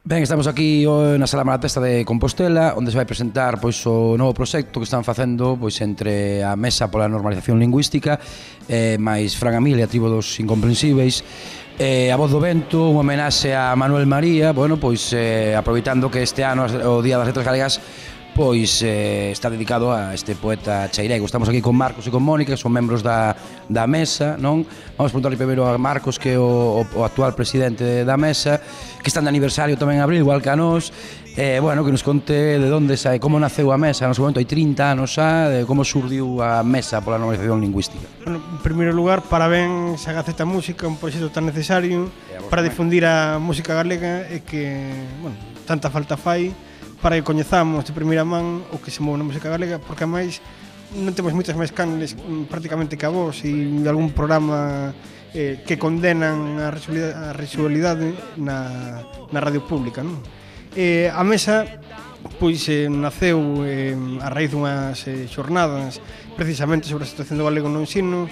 Ben, estamos aquí na Sala Malatesta de Compostela, onde se vai presentar pois o novo proxecto que están facendo pois entre a Mesa pola Normalización Lingüística máis Fran Amil e a Tribo dos Incomprensíveis, a Voz do Vento, unha homenaxe a Manuel María, bueno, pois aproveitando que este ano o Día das Letras Galegas pois está dedicado a este poeta chairego. Estamos aquí con Marcos e con Mónica, que son membros da mesa, non? Vamos preguntarle primeiro a Marcos, que é o actual presidente da mesa, que están de aniversario tamén en abril, igual que a nós. Bueno, que nos conte de onde sai, como naceu a mesa. No seu momento hai 30 anos xa, de como surdiu a Mesa pola Normalización Lingüística. Bueno, en primeiro lugar, parabéns a Gaceta Música, un proxecto tan necesario para difundir a música galega e que, bueno, tanta falta fai para que coñezamos de primeira man o que se move na música galega, porque ademais non temos moitas máis canles prácticamente que a vos e algún programa que condenan a rexualidade na radio pública, non? A mesa pois naceu a raíz dunhas xornadas precisamente sobre a situación do galego no ensino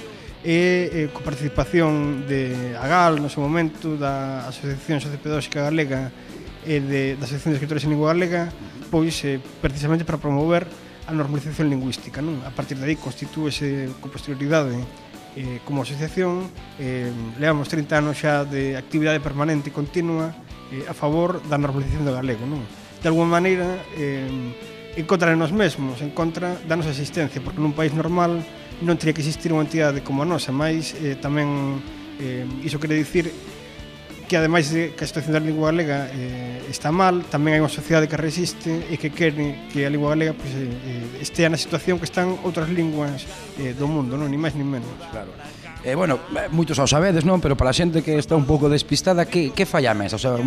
e coa participación de AGAL no seu momento, da Asociación Sociopedagóxica Galega e da Asociación de Escritores en Lingua Galega, pois precisamente para promover a normalización lingüística, non? A partir de aí constitúese con posterioridade como asociación. Levamos 30 anos xa de actividade permanente e continua a favor da normalización do galego, non? De alguma maneira en contra de nós mesmos, en contra da nosa existencia, porque nun país normal non teria que existir unha entidade como a nosa, mais tamén iso quere dicir que ademais de que a situación da lingua galega está mal, tamén hai unha sociedade que resiste e que quere que a lingua galega pois, estea na situación que están outras linguas do mundo, non? Ni máis ni menos. Claro. Bueno, moitos ao sabedes, non? Pero para a xente que está un pouco despistada, que fai a mesa? O sea,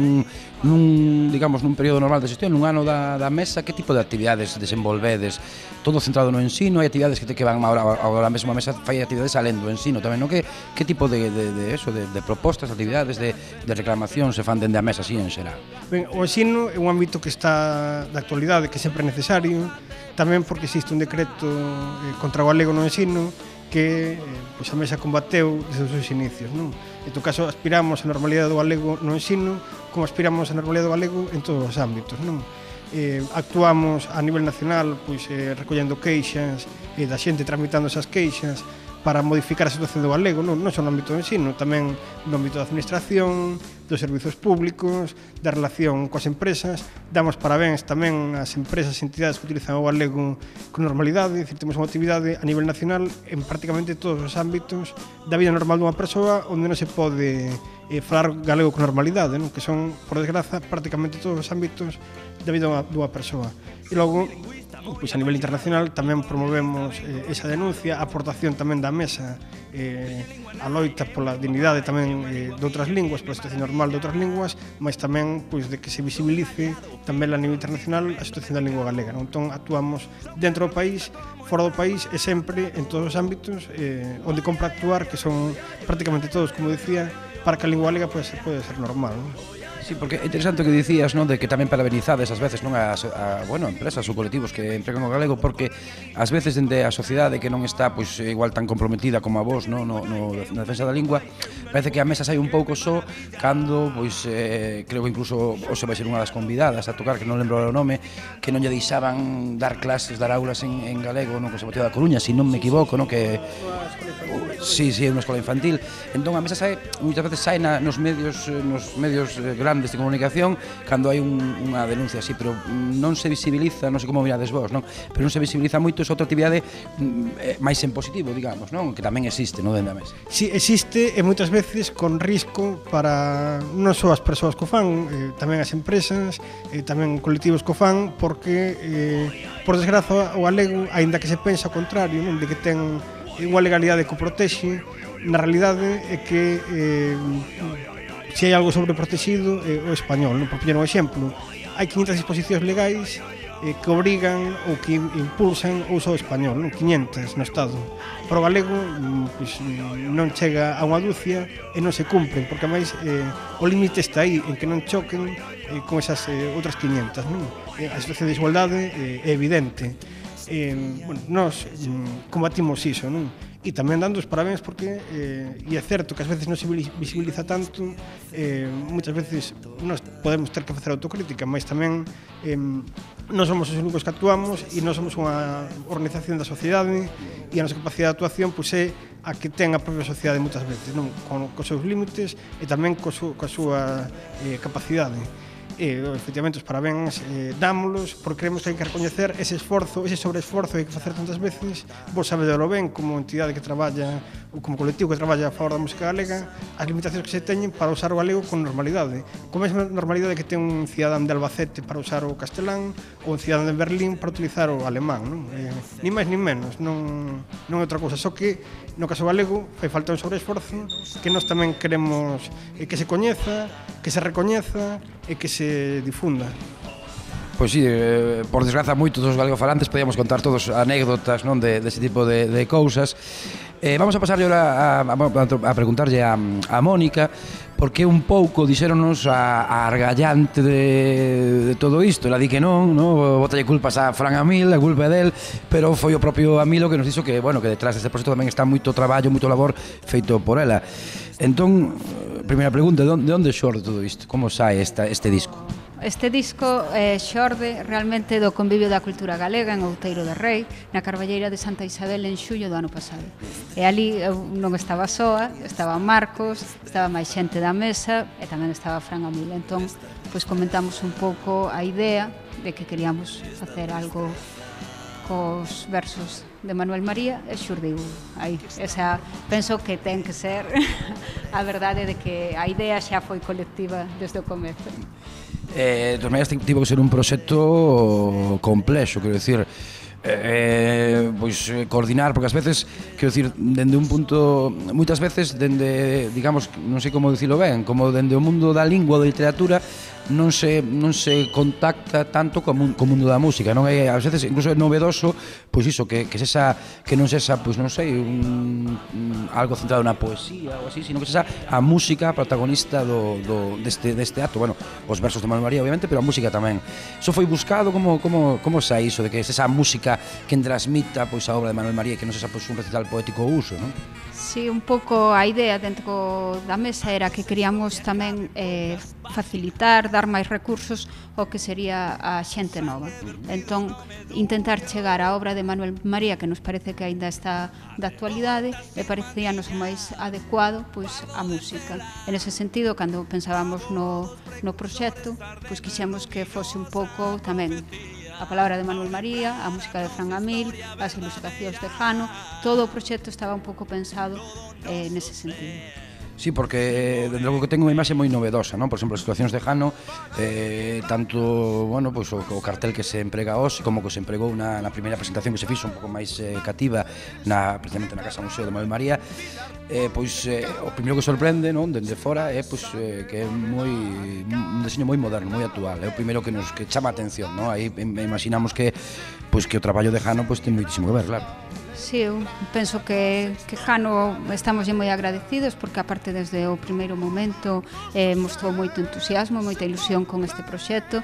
digamos, nun período normal de xestión, nun ano da mesa, que tipo de actividades desenvolvedes? Todo centrado no ensino? Hai actividades que van agora mesmo a mesa, fai actividades alén do ensino tamén, non? Que tipo de propostas, actividades, de reclamación se fan dende a mesa así en xeral? Ben, o ensino é un ámbito que está de actualidade, que sempre é necesario, tamén porque existe un decreto contra o galego no ensino que pois a mesa combateu desde os seus inicios, non? En todo caso, aspiramos a normalidade do galego no ensino, como aspiramos a normalidade do galego en todos os ámbitos, non? Actuamos a nivel nacional pois recollendo queixas da xente, tramitando esas queixas para modificar a situación do galego, non só no ámbito do ensino, tamén no ámbito da administración, dos servizos públicos, da relación coas empresas. Damos parabéns tamén ás empresas e entidades que utilizan o galego con normalidade, dicir, temos unha actividade a nivel nacional en prácticamente todos os ámbitos da vida normal dunha persoa onde non se pode falar galego con normalidade, non? Que son, por desgraza, prácticamente todos os ámbitos da vida dunha persoa. E logo, pois a nivel internacional tamén promovemos esa denuncia, a aportación tamén da mesa a loita pola dignidade tamén de outras linguas, pola situación normal de outras linguas, mas tamén pois de que se visibilice tamén a nivel internacional a situación da lingua galega, non? Entón actuamos dentro do país, fora do país e sempre en todos os ámbitos onde compra actuar, que son prácticamente todos, como dicía, para que a lingua galega pode ser normal, non? Sí, porque é interesante o que dicías, non, de que tamén parabenizades ás veces, non, a empresas ou colectivos que empregan o galego, porque ás veces dende a sociedade que non está pois igual tan comprometida como a vos, non, na defensa da lingua, parece que a mesa sai un pouco só cando pois creo que incluso hoxe vai ser unha das convidadas a tocar, que non lembro o nome, que non lle deixaban dar clases, dar aulas en galego, non, que se bateu da Coruña, se non me equivoco, non, que sí, é unha escola infantil. Entón a mesa sai, moitas veces sai nos medios grandes de comunicación cando hai unha denuncia así, pero non se visibiliza, non sei como mirades vos, non? Pero non se visibiliza moito esa outra actividade máis en positivo, digamos, non? Que tamén existe, non, dentro da mesa. Si, existe, e moitas veces con risco para non só as persoas que o fan, tamén as empresas, tamén colectivos que o fan, porque por desgraza o galego, aínda que se pensa o contrario, non? De que ten unha legalidade que o protexe, na realidade é que se hai algo sobreprotegido o español, non? Por poñer un exemplo, hai 500 disposicións legais que obrigan ou que impulsan o uso do español, non? 500 no Estado. Pero o galego pois, non chega a unha dúcia e non se cumpren, porque máis o límite está aí, en que non choquen con esas outras 500, non? A situación de desigualdade é evidente. Bueno, nós combatimos iso, non? e tamén dando os parabéns porque e é certo que ás veces non se visibiliza tanto, moitas veces nós podemos ter que facer autocrítica, mas tamén non somos os únicos que actuamos e non somos unha organización da sociedade e a nosa capacidade de actuación pois é a que ten a propia sociedade moitas veces, non? Cos seus límites e tamén coa súa capacidade. Efectivamente, os parabéns dámolos porque creemos que hai que recoñecer ese esforzo, ese sobreesforzo que hai que facer tantas veces. Vos sabedelo ben, como entidade que traballa ou como colectivo que traballa a favor da música galega, as limitacións que se teñen para usar o galego con normalidade, con a mesma normalidade que ten un cidadán de Albacete para usar o castelán ou un cidadán de Berlín para utilizar o alemán, non? Ni máis ni menos, non é outra cousa, só que no caso galego fai falta un sobreesforzo que nós tamén queremos que se coñeza, que se recoñeza e que se difunda. Pois si, por desgraza moitos dos galegofalantes podíamos contar todos anécdotas, non, dese tipo de cousas. Vamos a pasarlle ahora a preguntarlle a Mónica porque un pouco dixéronos a argallante de todo isto. Ela di que non, botalle culpas a Fran Amil, a culpa é del, pero foi o propio Amilo que nos dixo que, bueno, que detrás deste proxecto tamén está moito traballo, moito labor feito por ela. Entón, primeira pregunta, de onde xorde todo isto? Como sae este disco? Este disco xorde realmente do convivio da cultura galega en Outeiro de Rei, na Carballeira de Santa Isabel en xullo do ano pasado. E ali eu non estaba soa, estaba Marcos, estaba máis xente da mesa e tamén estaba Fran Amil. Entón, pois comentamos un pouco a idea de que queríamos facer algo cos versos de Manuel María e xurdiu aí. Esa, penso que ten que ser a verdade de que a idea xa foi colectiva desde o comezo. De todas maneiras, tivo que ser un proxecto complexo, quero dicir, pois coordinar, porque ás veces, quero dicir, dende un punto, moitas veces dende, digamos, non sei como dicilo ben, como dende o mundo da lingua, da literatura, non se contacta tanto co mundo da música, non é, ás veces incluso é novedoso, pois iso, que non sexa, pois non sei, algo centrado na poesía ou así, sino que sexa a música protagonista deste acto, bueno, os versos de Manuel María obviamente, pero a música tamén. Iso foi buscado, como sae iso de que sexa a música quen transmita pois a obra de Manuel María e que non sexa pois un recital poético ao uso, non? Sí, un pouco a idea dentro da mesa era que queríamos tamén facilitar, dar máis recursos ao que sería a xente nova. Entón, intentar chegar á obra de Manuel María, que nos parece que aínda está da actualidade, e parecíanos o máis adecuado pois a música. En ese sentido, cando pensábamos no proxecto, pois quixemos que fose un pouco tamén a palabra de Manuel María, a música de Fran Amil, as ilustracións de Jano, todo o proxecto estaba un pouco pensado nese sentido. Sí, porque dende logo que ten unha imaxe moi novedosa, non? Por exemplo, as situacións de Jano, tanto, bueno, pois o cartel que se emprega hoxe como que se empregou na primeira presentación que se fixo un pouco máis cativa precisamente na Casa Museo de Manuel María, pois o primeiro que sorprende, non, dende fora é pois que é un deseño moi moderno, moi actual, é o primeiro que chama a atención, non? Aí imaginamos que pois que o traballo de Jano pois ten moitísimo que ver, claro. Sí, eu penso que Jano estamos moi agradecidos porque aparte desde o primeiro momento mostrou moito entusiasmo, moita ilusión con este proxecto,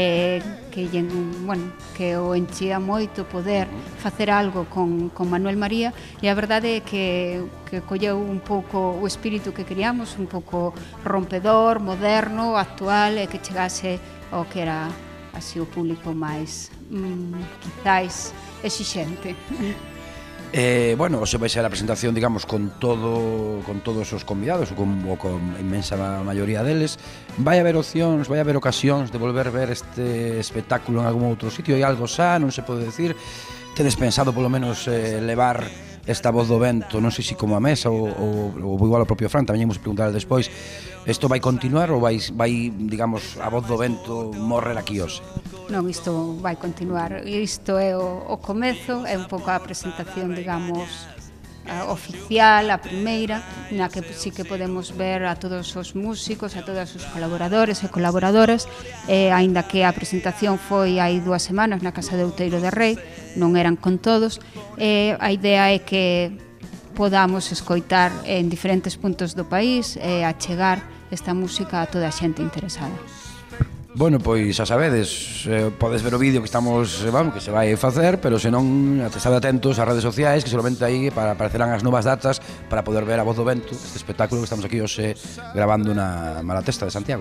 que o enchía moito poder facer algo con Manuel María, e a verdade é que colleu un pouco o espírito que queríamos, un pouco rompedor, moderno, actual, e que chegase ao que era así o público máis quizáis exixente. Bueno, hoxe vai ser a presentación, digamos, con todos os convidados ou con inmensa maioría deles. Vai haber opcións, vai haber ocasións de volver ver este espectáculo en algún outro sitio? Hai algo xa, non se pode decir? Tedes pensado polo menos levar esta voz do vento, non sei se como a mesa ou igual ao propio Fran, tamén imos preguntar despois. Isto vai continuar ou vai, digamos, a voz do vento morrer aquí hoxe? Non, isto vai continuar. Isto é o comezo, é un pouco a presentación, digamos, oficial, a primeira, na que sí que podemos ver a todos os músicos, a todos os colaboradores e colaboradoras, aínda que a presentación foi hai 2 semanas na Casa de Outeiro de Rei, non eran con todos, a idea é que podamos escoitar en diferentes puntos do país e achegar esta música a toda a xente interesada. Bueno, pois xa sabedes, podes ver o vídeo que estamos, que se vai facer, pero se non, estade atentos ás redes sociais, que solamente aí aparecerán as novas datas para poder ver A Voz do Vento, este espectáculo que estamos aquí hoxe grabando na Malatesta de Santiago.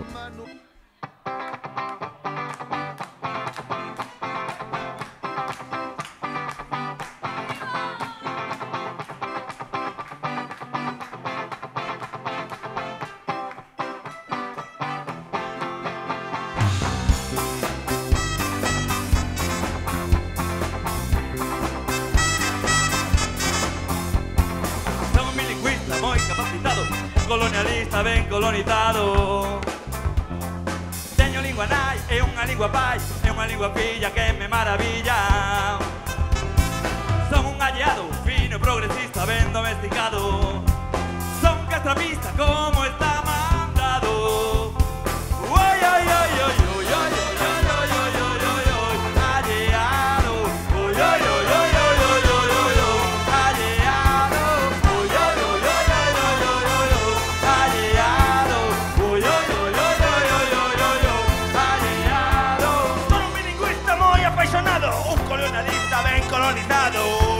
Colonialista ben colonizado. Teño lingua nai e unha lingua pai e unha lingua filla que me maravilla. Son un alleado fino e progresista ben domesticado. Son un castrapista como está mandado. Oi, oi, oi, oi, oi, oi, oi, oi, oi, oi, oi, alleado. Oi, oi, oi, oi, oi, oi, oi, oi, oi, alleado. Oi, oi, oi, oi, oi, oi, oi, oi, oi, alleado. Oi, oi, oi, oi, oi, oi, oi, oi, oi, alleado. Son un bilingüista moi apaixonado, un colonialista ben colonizado.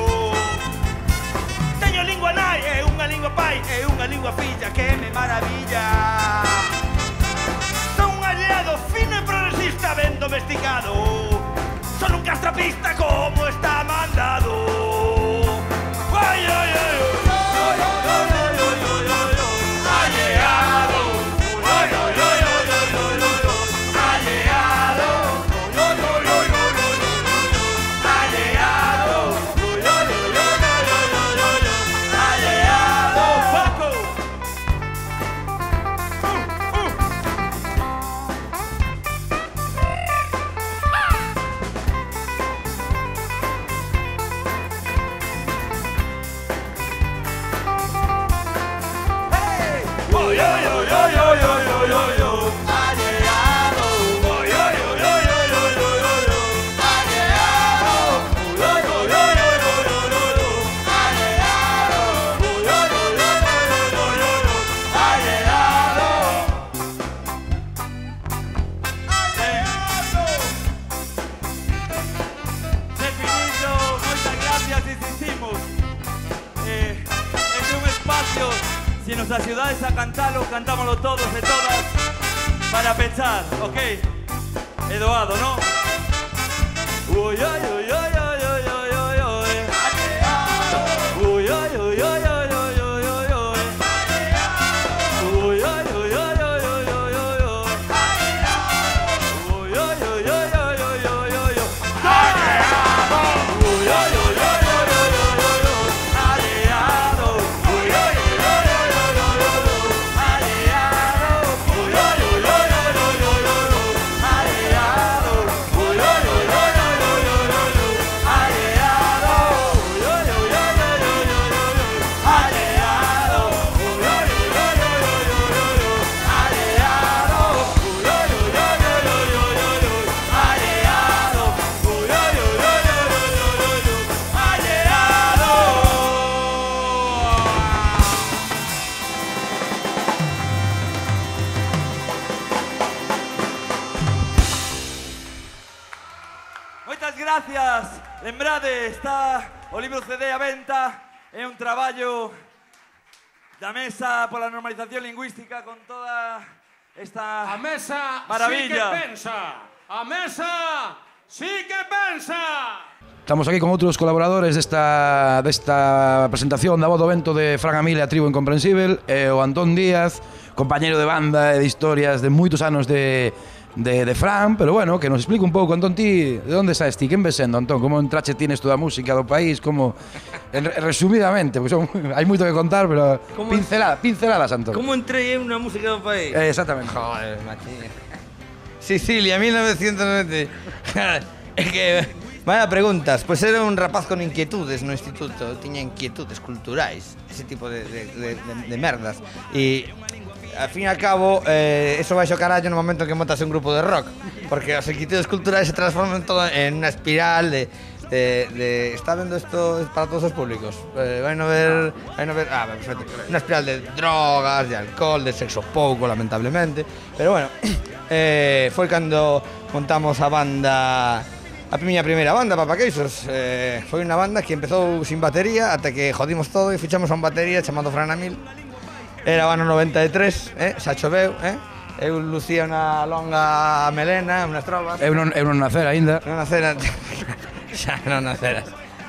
Teño lingua nai e unha lingua pai e unha lingua filla que me maravilla. Son un aliado fino e progresista ben domesticado. Son un castrapista como está mandado. Ai, ai, ai, ai. Si en nuestras ciudades a cantarlo, cantámoslo todos e todas para pensar, ok? Eduardo, ¿no? Uy, uy, uy, uy, uy, uy, uy, uy, uy. Uy, uy, uy, uy, uy, uy, uy, uy, uy. Uy, uy, uy, uy, uy, uy, uy, uy, uy. Uy, uy, uy, uy, uy, uy, uy, uy, uy. Uy, uy, uy, uy. Gracias, lembrade, está o libro CD a venta, é un traballo da Mesa pola Normalización Lingüística con toda esta a mesa maravilla. Sí que pensa, a mesa sí que pensa. Estamos aquí con outros colaboradores desta presentación da Voz do Vento de Fran Amil e a Tribo Incomprensível, e o Antón Díaz, compañeiro de banda e de historias de moitos anos de Fran, pero bueno, que nos explique un pouco, Antón, ti, de onde saes ti? Quen ves sendo, Antón? Como entrache tienes toda a música do país? Como, resumidamente, pues hai moito que contar, pero pinceladas, Antón. Como entrei eu na música do país? Exactamente. Joder, machín. Sicilia, 1990. É que, vaya preguntas. Pois era un rapaz con inquietudes no instituto, tiña inquietudes culturais, ese tipo de merdas. E al fin e al cabo, eso vai xo carallo no momento en que montas un grupo de rock, porque as inquietudes culturais se transforman todo en unha espiral de está vendo isto para todos os públicos. Vai no ver, perfecto. Unha espiral de drogas, de alcohol, de sexo pouco, lamentablemente. Pero bueno, foi cando montamos a banda, a miña primeira banda, Papaqueixos. Foi unha banda que empezou sin batería ata que jodimos todo e fichamos a un batería chamado Fran Amil. Era o ano 93, xa choveu, eu lucía unha longa melena, unhas trobas. Eu non nacer aínda. Non naceras. Xa non naceras.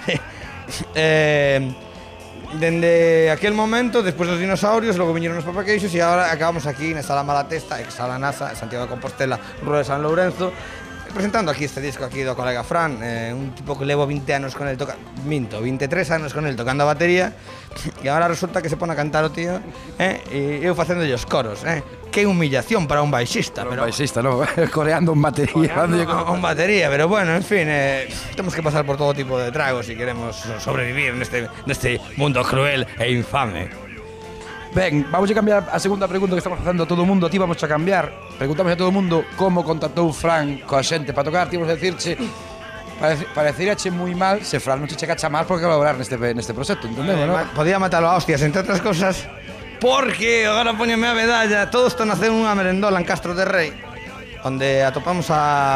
Dende aquel momento, despois dos dinosaurios, logo viñeron os Papaqueixos e agora acabamos aquí na Sala Malatesta, ex-Sala NASA, Santiago de Compostela, Rua de San Lourenzo, presentando aquí este disco aquí do colega Fran, un tipo que levo 20 anos con el 23 anos con el tocando a batería, e agora resulta que se pone a cantar o tío, e eu facendo os coros, que humillación para un baixista, pero un baixista, no, coreando un batería, un batería, pero bueno, en fin, temos que pasar por todo tipo de tragos si queremos sobrevivir neste mundo cruel e infame. Ben, vamos a cambiar a segunda pregunta que estamos facendo a todo o mundo. A ti vamos a cambiar. Preguntamos a todo o mundo como contactou Fran coa xente para tocar. Ti vamos a decirche, pareceríache moi mal se Fran non che chega a chamar por colaborar neste proxecto, entendemos, non? Podía matalo a hostias, entre outras cosas, porque agora poñeme a medalla. Todo isto naceu nunha merendola en Castro de Rei, onde atopamos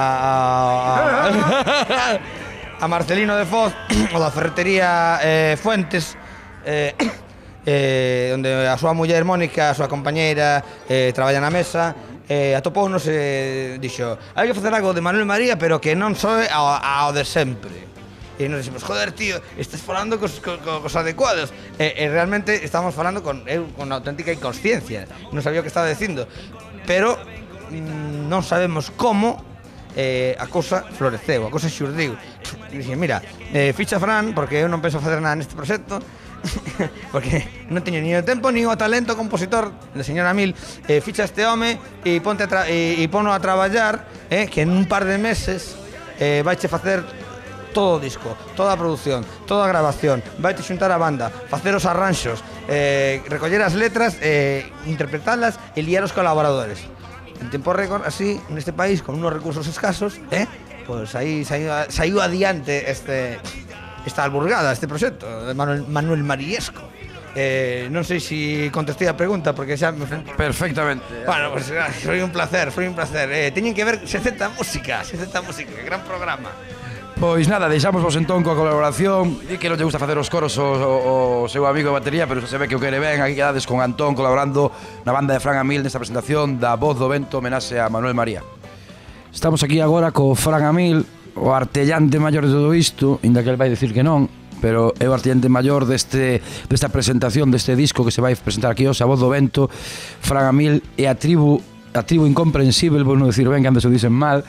a Marcelino de Foz, o da ferretería Fuentes, onde a súa muller Mónica, a súa compañeira, traballa na mesa, atopounos e dixo: hai que facer algo de Manuel María, pero que non soe ao de sempre. E nos dixemos: joder, tío, estás falando cos adecuados. E realmente estamos falando con auténtica inconsciencia. Non sabía o que estaba dicindo, pero non sabemos como a cousa floreceu, a cousa xurdiu. E dixen: mira, ficha Fran, porque eu non penso facer nada neste proxecto, porque non teño ni o tempo ni o talento compositor do señor Amil. Ficha este home e pono a traballar, que en un par de meses vaiche facer todo o disco, toda a produción, toda a grabación, vaite xuntar a banda, facer os arranxos, recoller as letras, interpretalas e liar os colaboradores en tempo récord, así, neste país con unos recursos escasos, pois aí saiu adiante esta alburgada, este proxecto de Manuel Mariesco. Non sei se contestei a pregunta, porque xa me... Perfectamente. Bueno, pues foi un placer. Teñen que ver 60 música, que gran programa. Pois nada, deixámosvos entón coa colaboración. Di que non lle gusta facer os coros o seu amigo de batería, pero se ve que o quere ben. Aquí quedades con Antón colaborando na banda de Fran Amil nesta presentación da Voz do Vento, homenaxe a Manuel María. Estamos aquí agora co Fran Amil, o artellante maior de todo isto, inda que el vai dicir que non, pero é o artellante maior desta presentación deste disco que se vai presentar aquí hoxe, a Voz do Vento. Fran Amil e a tribu incomprensible, por non dicir ben, que antes o dicen mal.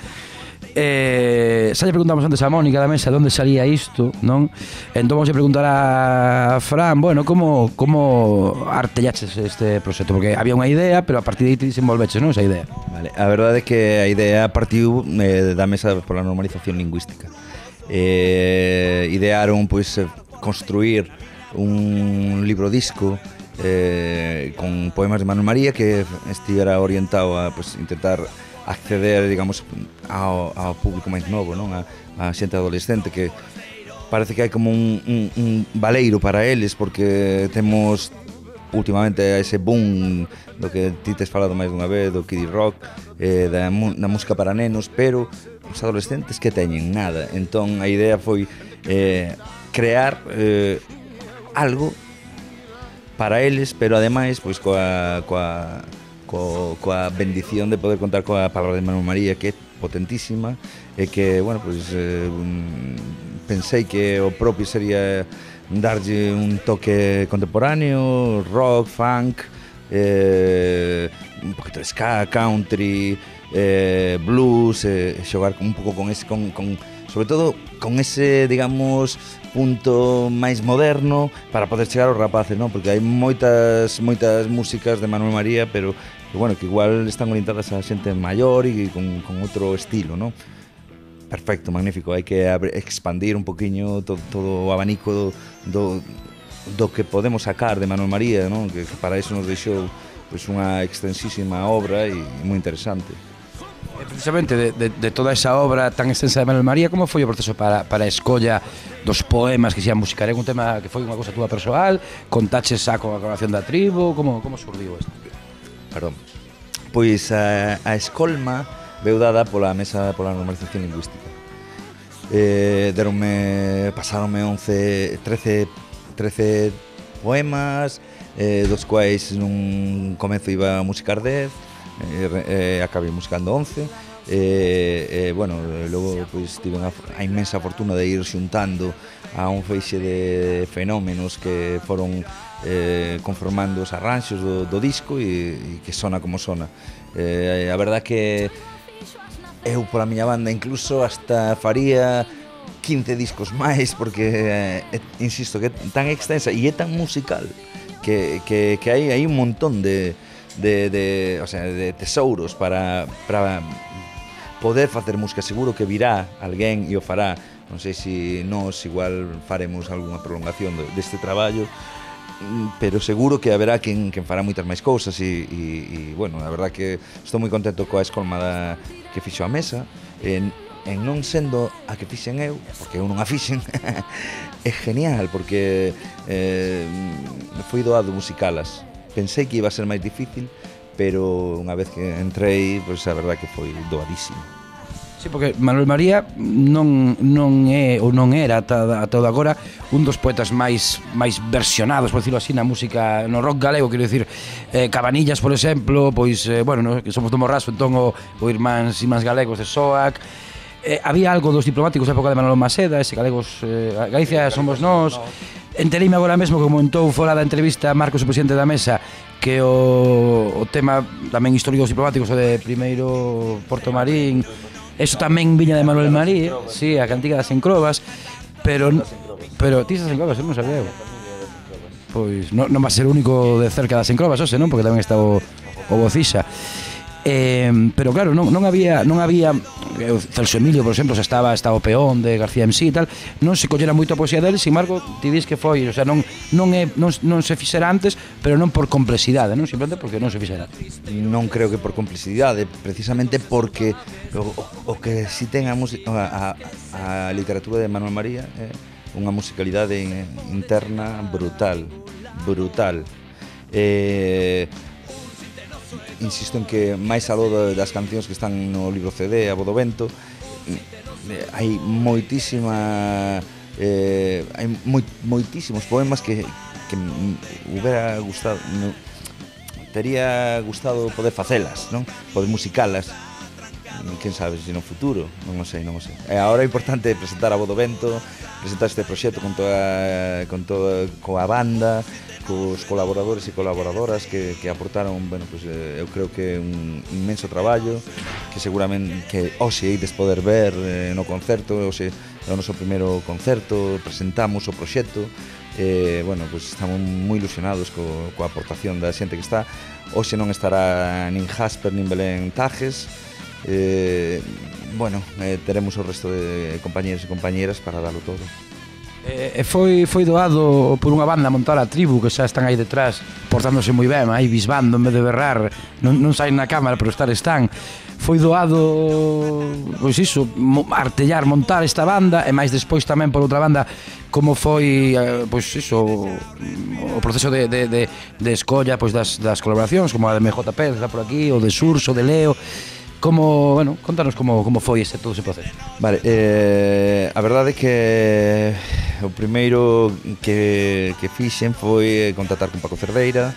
Xa lle preguntamos antes a Mónica da mesa de onde salía isto, non? Entón vamos a preguntar a Fran, bueno, como artellaches este proxecto? Porque había unha idea, pero a partir de aí te desenvolveches, non, esa idea? Vale, a verdade é que a idea partiu da mesa pola normalización lingüística. Idearon, pois, construir un libro disco con poemas de Manuel María que estivera orientado a, pois, intentar acceder, digamos, ao público máis novo, non? A xente adolescente, que parece que hai como un valeiro para eles, porque temos últimamente ese boom do que ti tes falado máis dunha vez, do kiddie rock, da música para nenos, pero os adolescentes que teñen nada. Entón a idea foi crear algo para eles, pero ademais pois coa bendición de poder contar coa palabra de Manuel María, que é potentísima, e que, bueno, pois pensei que o propio sería darlle un toque contemporáneo, rock, funk, un poquito de ska, country, blues, xogar un pouco con ese, sobre todo con ese, digamos, punto máis moderno para poder chegar aos rapaces, non? Porque hai moitas músicas de Manuel María, pero que, bueno, que igual están orientadas a xente maior e con outro estilo, non? Perfecto, magnífico. Hai que expandir un poquinho todo o abanico do que podemos sacar de Manuel María, non? Que para iso nos deixou pois unha extensísima obra e moi interesante. Precisamente de toda esa obra tan extensa de Manuel María, como foi o proceso para a escolla dos poemas que se ian musicar? É un tema que foi unha cousa túa persoal? Contaches xa con a colaboración da tribu? Como surdiu isto? Perdón. Pois a escolma veu dada pola Mesa pola Normalización Lingüística. Pasaronme 13 poemas, dos quais nun comezo iba a musicar 10, acabei musicando 11, bueno, logo pois tive a inmensa fortuna de ir xuntando a un feixe de fenómenos que foron conformando os arranxos do disco e que sona como sona. A verdad que eu pola miña banda incluso hasta faría 15 discos máis porque, insisto, que é tan extensa e é tan musical que hai un montón de tesouros para poder facer música. Seguro que virá alguén e o fará. Non sei se nós igual faremos algunha prolongación deste traballo, pero seguro que haberá quen fará moitas máis cousas e bueno, a verdad que estou moi contento coa escolma que fixo a Mesa, en non sendo a que fixen eu, porque eu non a fixen, é genial, porque foi doado musicalas. Pensei que iba a ser máis difícil, pero unha vez que entrei, pois a verdad que foi doadísimo. Sí, porque Manuel María non é ou non era ata todo agora un dos poetas máis versionados, por decirlo así, na música, no rock galego, quero dicir, Cabanillas, por exemplo, pois, bueno, que somos do Morrazo, entón o Irmáns Galegos de Soac. Había algo dos diplomáticos da época de Manolo Maseda, ese galegos, Galicia somos nós. Entereime agora mesmo que comentou fora da entrevista Marcos, o presidente da Mesa, que o tema tamén histórico dos diplomáticos, o de primeiro Porto Marín, eso tamén viña de Manuel María, sí, a cantiga das Encrobas, pero ti das Encrobas, eu non sabía. Pois non va a ser o único de cerca das Encrobas, ose, non? Porque tamén está o Bocixa. Pero claro, non había Celso Emilio, por exemplo, estaba o Peón de García MC e tal, non se collera moito a poesía dele, sin embargo, ti dis que foi, o sea, non se fixera antes, pero non por complexidade, non, simplemente porque non se fixera. Non creo que por complexidade, precisamente porque o que si ten a literatura de Manuel María é unha musicalidade interna brutal. Insisto en que máis aló das cancións que están no libro CD, A Voz do Vento, hai moitísimos poemas que hubiera gustado, tería gustado poder facelas, non? Poder musicalas. Quen sabe se no futuro, non o sei. E agora é importante presentar A Voz do Vento, presentar este proxecto coa banda, cos colaboradores e colaboradoras que aportaron, bueno, pues, eu creo que un inmenso traballo que seguramente que hoxe ides poder ver no concerto. Hoxe é o noso primeiro concerto, presentamos o proxecto, bueno, pues estamos moi ilusionados coa aportación da xente que está. Hoxe non estará nin Jasper nin Belén Tajes, bueno, teremos o resto de compañeros e compañeras para dalo todo. Foi doado por unha banda montar a Tribu, que xa están aí detrás portándose moi ben, aí bisbando en vez de berrar, non saen na cámara, pero están. Foi doado, pois iso, artellar, montar esta banda, e máis despois tamén por outra banda, como foi, pois iso, o proceso de escolla, pois das colaboracións, como a de MJ Pérez, está por aquí, o de Surso, de Leo. Como, bueno, contanos como foi todo ese proceso. Vale, a verdade é que o primeiro que fixen foi contactar con Paco Cerdeira.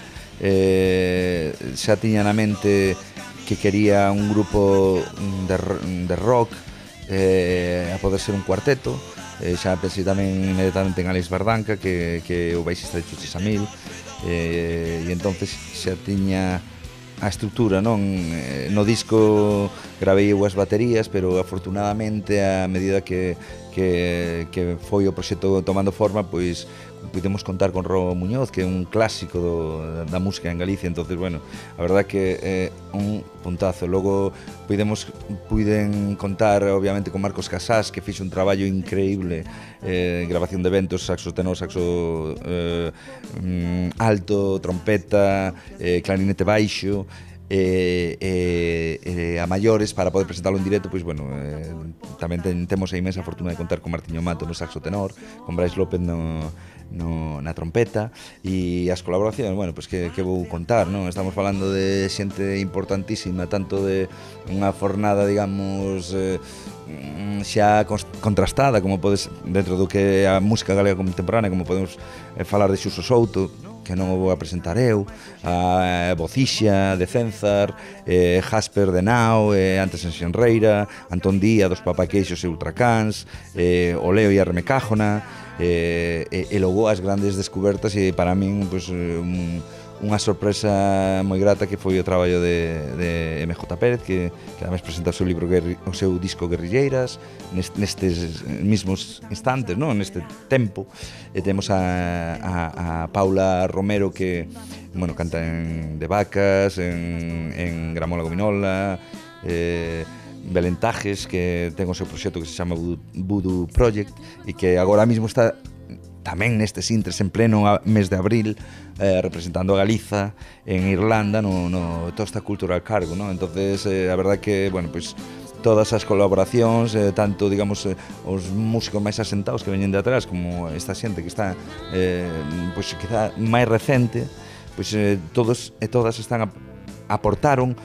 Xa tiña na mente que quería un grupo de rock, a poder ser un cuarteto. Xa pensei tamén inmediatamente en Alex Bardanca, que o baixista de Chuchi Samil, e entonces xa tiña a estrutura, non? No disco gravei as baterías, pero afortunadamente a medida que foi o proxecto tomando forma, pois pudemos contar con Ro Muñoz, que é un clásico da música en Galicia. Entonces, bueno, a verdad que é un puntazo. Logo puiden contar obviamente con Marcos Casás, que fixo un traballo increíble, grabación de eventos, saxo tenor, saxo alto, trompeta, clarinete baixo. a maiores para poder presentalo en directo, pois bueno, tamén temos a imensa fortuna de contar con Martiño Mato no saxo tenor, con Brais López na trompeta, e as colaboracións, bueno, pois que vou contar, non? Estamos falando de xente importantísima, tanto de unha fornada, digamos, xa contrastada, como podes, dentro do que é a música galega contemporánea, como podemos falar de Xuso Souto, que non o vou a presentar eu, a Bocixa de Cenzar, Jasper de Nao, antes en Xenreira, Antón Díaz dos Papaqueixos e Ultracans, o Leo e a Remecájona, e logo as grandes descubertas, e para min pois, unha sorpresa moi grata que foi o traballo de MJ Pérez, que además presenta o seu libro, o seu disco Guerrilleiras nestes mismos instantes, non? Neste tempo. E temos a Paula Romero, que bueno, canta en De Vacas, en Gramola Gominola, Belén Tajes, que ten o seu proxecto que se chama Voodoo Project, e que agora mesmo está tamén nestes intres en pleno mes de abril, representando a Galiza en Irlanda no Tosta Cultural Cargo, ¿no? Entonces, a verdad que, bueno, pues todas as colaboracións, tanto, digamos, os músicos máis asentados que veñen de atrás, como esta xente que está, pues quizá máis recente, pues todos e todas aportaron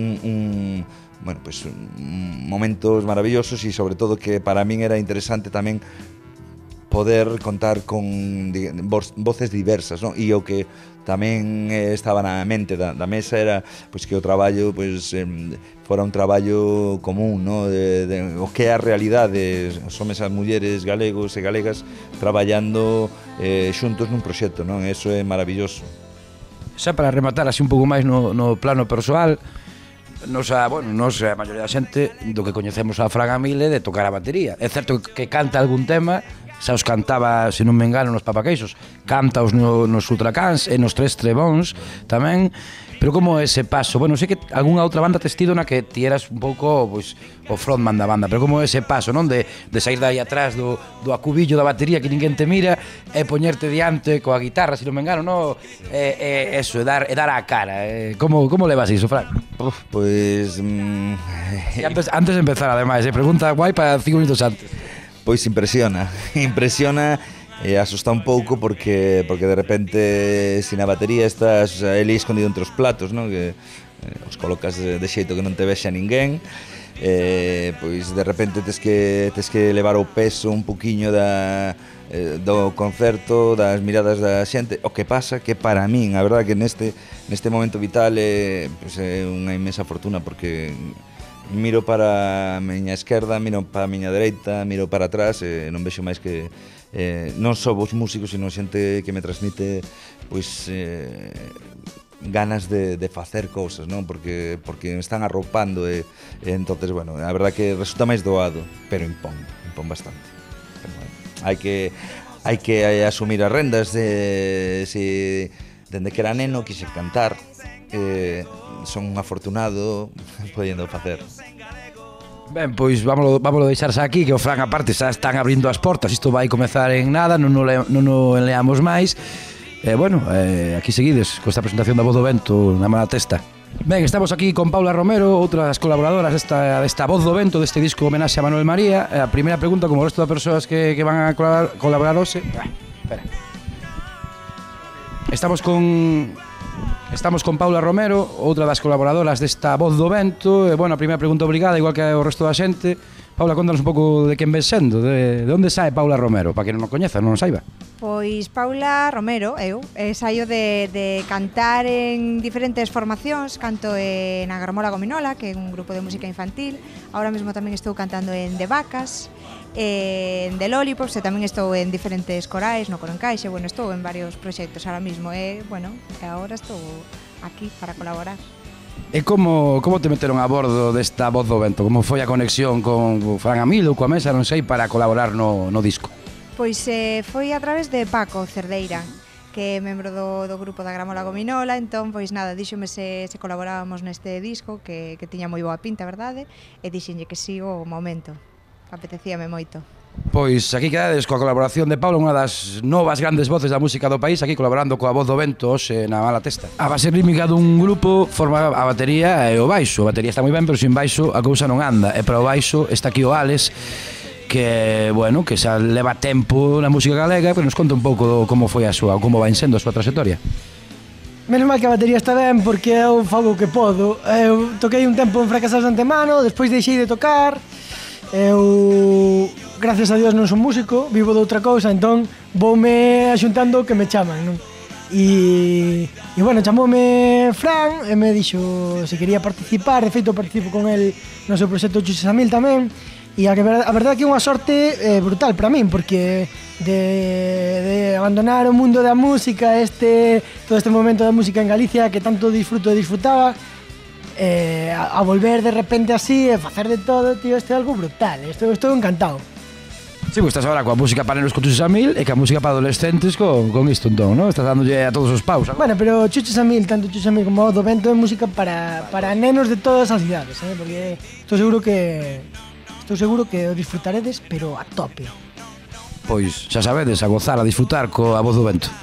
bueno, pues momentos maravillosos, e sobre todo que para min era interesante tamén poder contar con voces diversas, non? E o que tamén estaba na mente da mesa era pois que o traballo pois fora un traballo común, non? De o que é a realidade, os homes e as mulleres galegos e galegas traballando xuntos nun proxecto, non? Eso é maravilloso. Xa para rematar así un pouco máis no plano persoal, nos a maioría da xente do que coñecemos a Fran Amile de tocar a batería. É certo que canta algún tema, xa os cantaba, se non me engano, nos Papaqueixos, canta os nos Ultracans e nos Tres Trebóns tamén, pero como ese paso, bueno, sei que algunha outra banda tes tido na que ti eras un pouco pois, o frontman da banda, pero como ese paso, non, de sair dai atrás do acubillo da batería que ninguén te mira e poñerte diante coa guitarra, se non me engano, non? Eso, e dar a cara. Como levas iso, Fran? Pois... Antes de empezar, ademais, pregunta guai para 5 minutos antes. Pois impresiona e asusta un pouco porque de repente sin a batería estás ali escondido entre os platos, non? Que os colocas de xeito que non te vexa ninguén, pois de repente tes que levar o peso un poquiño do concerto, das miradas da xente. O que pasa que para min, a verdade que neste momento vital pois é unha inmensa fortuna, porque miro para a miña esquerda, miro para a miña dereita, miro para atrás e non vexo máis que non só os músicos, sino xente que me transmite pois ganas de facer cousas, non? Porque me están arropando e entonces, bueno, a verdad que resulta máis doado, pero impón bastante. Pero, bueno, hai que asumir as rendas se dende que era neno quise cantar. Son un afortunado podendo facer. Ben, pois vámolo deixarse aquí, que o Fran aparte xa están abrindo as portas, isto vai comezar en nada, non o enleamos máis. Bueno, aquí seguides con esta presentación da Voz do Vento na mala testa. Ben, estamos aquí con Paula Romero, outras colaboradoras desta Voz do Vento, deste disco homenaxe a Manuel María. A primeira pregunta, como o resto das persoas que van a colaborar hoxe. Espera. Estamos con Paula Romero, outra das colaboradoras desta Voz do Vento. Bueno, a primeira pregunta obrigada, igual que o resto da xente. Paula, contanos un pouco de quen ves sendo, de onde sae Paula Romero, para que non o coñeza, non o saiba. Pois Paula Romero, eu, saio de cantar en diferentes formacións, canto na Gramola Gominola, que é un grupo de música infantil. Ahora mesmo tamén estou cantando en De Vacas, en The Lollipops, e tamén estou en diferentes corais, no Coro Encaixe. Bueno, estou en varios proxectos ahora mesmo, e agora estou aquí para colaborar. E como te meteron a bordo desta Voz do Vento? Como foi a conexión con Fran Amil ou coa mesa, non sei, para colaborar no disco? Pois foi a través de Paco Cerdeira, que é membro do grupo da Gramola Gominola. Entón, pois nada, díxome se colaborábamos neste disco, que tiña moi boa pinta, verdade, e dixenlle que sí o momento. Apetecíame moito. Pois aquí quedades coa colaboración de Pablo, unha das novas grandes voces da música do país, aquí colaborando coa Voz do Vento hoxe na Mala Testa. A base rítmica dun grupo forma a batería e o baixo. A batería está moi ben, pero sin baixo a cousa non anda. E para o baixo está aquí o Alex, que, bueno, que xa leva tempo na música galega, pero nos conta un pouco como foi a súa, como vai sendo a súa trayectoria. Menos mal que a batería está ben, porque eu fago o que podo. Eu toquei un tempo en Fracasados de Antemano, despois deixei de tocar. Eu, gracias a Dios, non son músico, vivo de outra cousa, entón voume axuntando que me chaman, non? E bueno, chamoume Fran e me dixo se quería participar. De feito, participo con el no seu proxecto Chuches a Mil tamén. E a verdade que é unha sorte brutal para min, porque de abandonar o mundo da música, todo este momento da música en Galicia que tanto disfruto e disfrutaba, a volver de repente así e facer de todo, tío, isto é algo brutal. Estou encantado. Sí, pues estás agora coa música para nenos con Chuches a Mil e coa música para adolescentes con isto, entón, non? Estás dándolle a todos os paus. Bueno, pero Chuches a Mil, tanto Chuches a Mil como Voz do Vento, é música para nenos de todas as idades, porque estou seguro que o disfrutaredes, pero a tope. Pois xa sabedes, a gozar, a disfrutar coa Voz do Vento.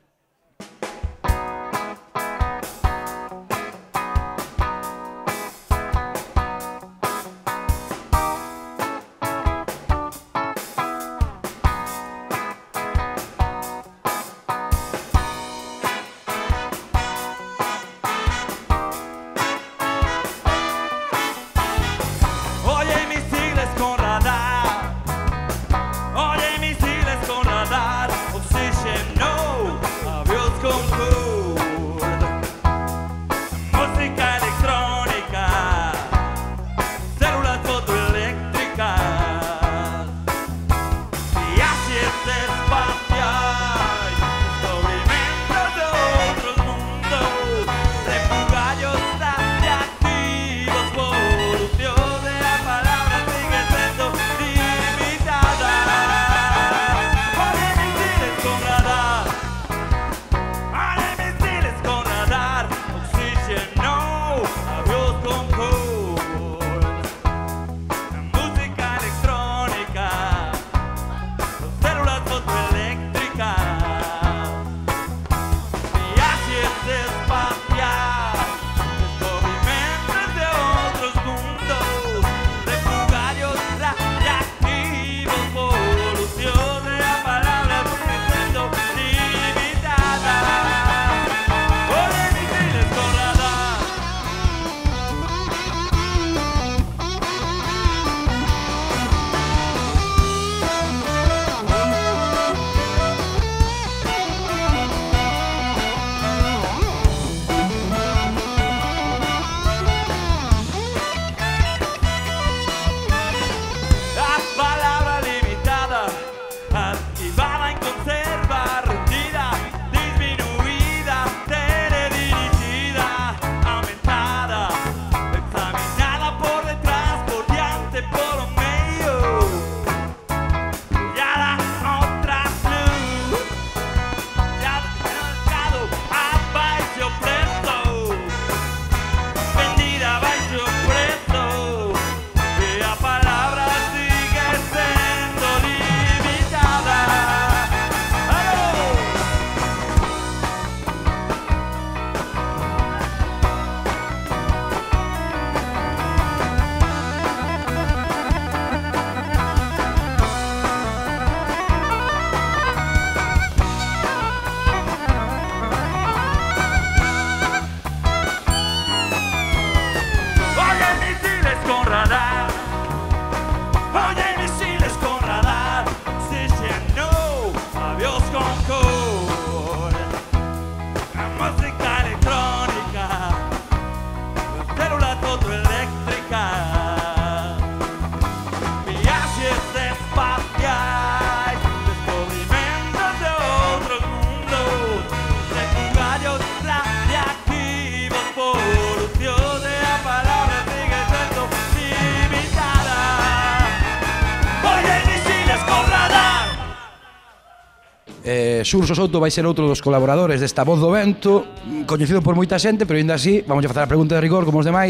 Xurxo Souto vai ser outro dos colaboradores desta Voz do Vento, coñecido por moita xente, pero ainda así vamos a facer a pregunta de rigor como os demais.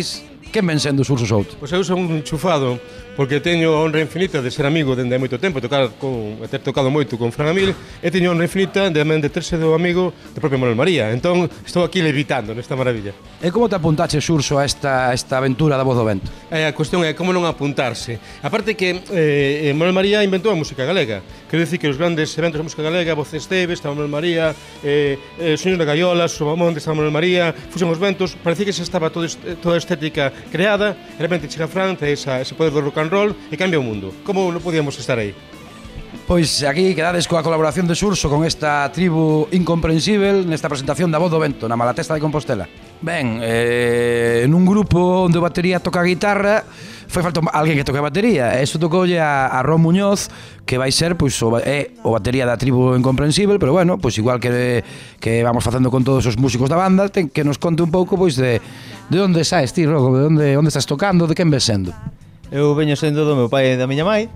Quen ven sendo Xurxo Souto? Pois eu son un chufado, porque teño a honra infinita de ser amigo dende hai moito tempo, ter tocado moito con Fran Amil, e teño a honra infinita de terse do amigo do propio Manuel María. Entón, estou aquí levitando nesta maravilla. E como te apuntache, Xurxo, a esta aventura da Voz do Vento? A cuestión é como non apuntarse. Aparte que Manuel María inventou a música galega. Quero dicir que os grandes eventos da música galega, Voz Esteves, estaba Manuel María, Soños de Gaiolas, Sobamonte, estaba Manuel María, Fuxen os Ventos, parecía que xa estaba toda a estética creada, e de repente chega Fran, ese poder do rock and roll e cambia o mundo. Como non podíamos estar aí? Pois aquí quedades coa colaboración de Xurxo con esta tribu incomprensível nesta presentación da Voz do Vento na Malatesta de Compostela. Ben, nun grupo onde o batería toca a guitarra, foi falta alguén que toque a batería, e iso tocoulle a Ron Muñoz, que vai ser pois o batería da tribu incomprensível, pero bueno, pois igual que vamos facendo con todos os músicos da banda, ten que nos conte un pouco pois de onde saes ti, Rogo, de onde estás tocando, de quen ves sendo? Eu veño sendo do meu pai e da miña mai.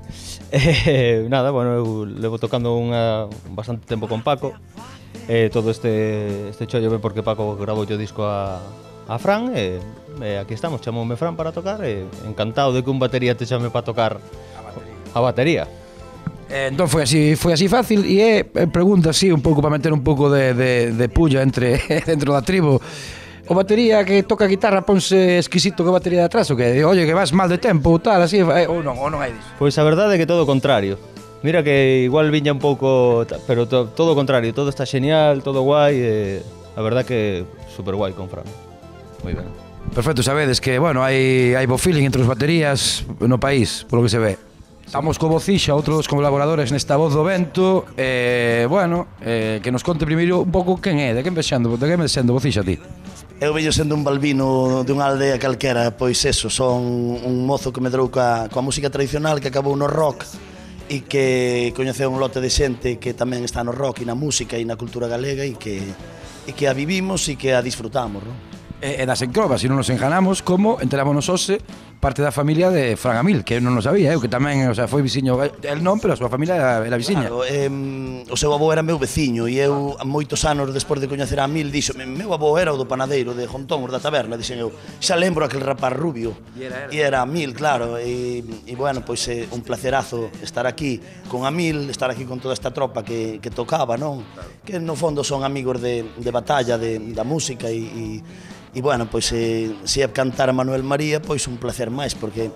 Nada, bueno, eu levo tocando bastante tempo con Paco. Todo este chollo ve porque Paco grabou o disco a Fran e aquí estamos, chamoume Fran para tocar e encantado de que un batería te chame para tocar a batería. Entón foi así fácil e pregunta así un pouco para meter un pouco de pulla dentro da tribu. O batería que toca a guitarra ponse exquisito que o batería de atrás, o que oye que vas mal de tempo ou tal, así, ou non hai disso? Pois a verdade é que todo o contrario. Mira que igual viña un pouco, pero todo o contrario, todo está genial, todo guai, a verdade que super guai con Fran. Moi ben. Perfecto, sabedes que, bueno, hai bo feeling entre os baterías no país, polo que se ve. Estamos co Bocixa, outro dos colaboradores nesta Voz do Vento, bueno, que nos conte primeiro un pouco quen é, de quen ves sendo Bocixa ti? Eu veño sendo un balbino dunha aldea calquera, pois eso, son un mozo que medrou coa música tradicional, que acabou no rock e que coñeceu un lote de xente que tamén está no rock e na música e na cultura galega e que a vivimos e que a disfrutamos, non? E das encrobas, se non nos enganamos, como enterámonos hoxe parte da familia de Fran Amil, que eu non o sabía, que tamén, o sea, foi viciño, el non, pero a súa familia era viciña. Claro, o seu avó era meu veciño e eu, moitos anos despois de coñecer a Amil, dixo, meu avó era o do panadeiro de Jontón, o da taberna, dixen eu, xa lembro aquel rapaz rubio, e era Amil, claro, e bueno, pois é un placerazo estar aquí con Amil, estar aquí con toda esta tropa que tocaba, non? Que no fondo son amigos de batalla, da música e bueno, pois se é cantar a Manuel María, pois un placer máis, porque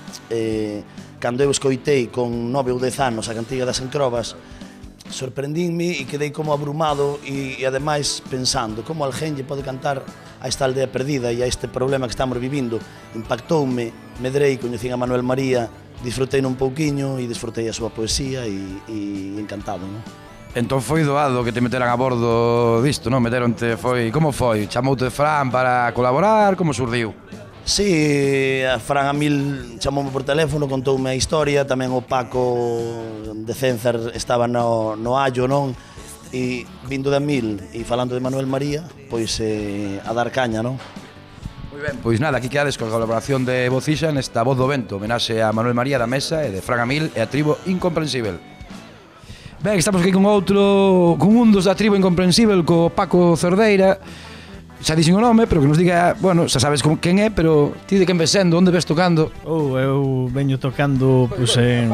cando eu escoitei con 9 ou 10 anos a cantiga das encrobas, sorprendínme e quedei como abrumado e ademais pensando como alguén lle pode cantar a esta aldea perdida e a este problema que estamos vivindo. Impactoume, medrei, coñecín a Manuel María, disfrutei un pouquiño e disfrutei a súa poesía e encantado, non? Entón foi doado que te meteran a bordo disto, non? Como foi? Chamoute Fran para colaborar? Como surdiu? Si, a Fran Amil chamoume por teléfono, contoume a historia, tamén o Paco de Cénzar estaba no Allo, non? E vindo de Amil e falando de Manuel María, pois a dar caña, non? Moi ben, pois nada, aquí quedades coa colaboración de Bocixa nesta Voz do Vento, homenaxe a Manuel María da Mesa e de Fran Amil e a tribu Incomprensível. Ben, estamos aquí con un dos da tribu Incomprensível, co Paco Cerdeira. Xa dixen o nome, pero que nos diga, bueno, xa sabes quen é, pero ti de quen ves sendo, onde ves tocando? Eu veño tocando pois en